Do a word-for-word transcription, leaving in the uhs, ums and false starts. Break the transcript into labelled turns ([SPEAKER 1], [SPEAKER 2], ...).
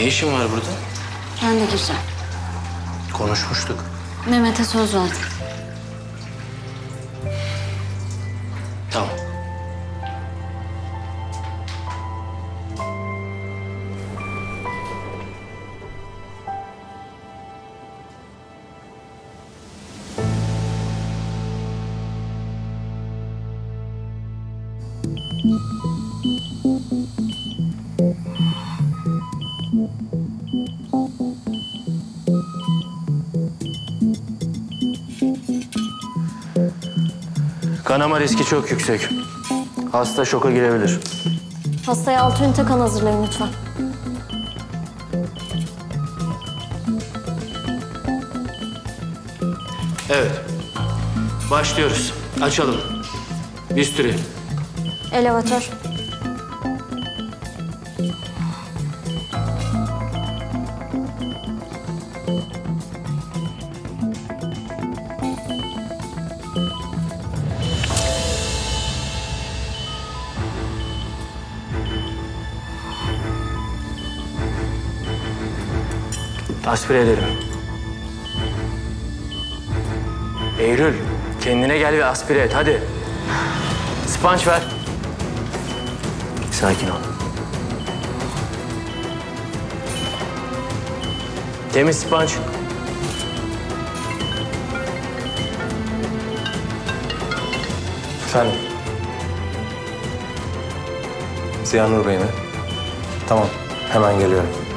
[SPEAKER 1] Ne işin var burada?
[SPEAKER 2] Ben de gireceğim.
[SPEAKER 1] Konuşmuştuk.
[SPEAKER 2] Mehmet'e söz verdim.
[SPEAKER 1] Tamam. Kanama riski çok yüksek. Hasta şoka girebilir.
[SPEAKER 2] Hastaya altı ünite kan hazırlayın lütfen.
[SPEAKER 1] Evet. Başlıyoruz. Açalım. Bisturi.
[SPEAKER 2] Elevatör.
[SPEAKER 1] Aspire edelim. Eylül, kendine gel ve aspire et, hadi. Sponge ver. Sakin ol. Temiz sponge.
[SPEAKER 3] Efendim? Ziya Nur Bey mi? Tamam, hemen geliyorum.